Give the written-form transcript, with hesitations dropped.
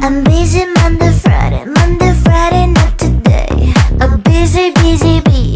I'm busy Monday, Friday, not today. A busy bee.